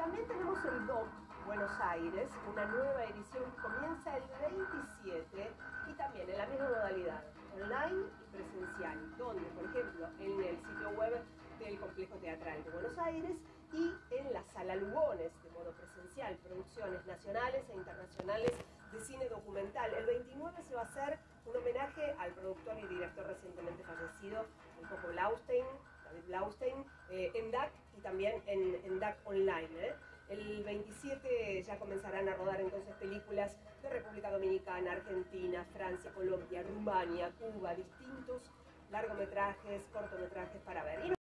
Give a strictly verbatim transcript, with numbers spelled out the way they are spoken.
también tenemos el D O C Buenos Aires, una nueva edición que comienza el veintisiete y también en la misma modalidad, online y presencial, donde, por ejemplo, en el sitio web del Complejo Teatral de Buenos Aires y en la Sala Lugones, de modo presencial, producciones nacionales e internacionales de cine documental. El veintinueve se va a hacer un homenaje al productor y director recientemente fallecido, el Coco Blaustein, David Blaustein, eh, en D A C y también en, en D A C Online. ¿eh? El veintisiete ya comenzarán a rodar entonces películas de República Dominicana, Argentina, Francia, Colombia, Rumania, Cuba, distintos largometrajes, cortometrajes para ver. Y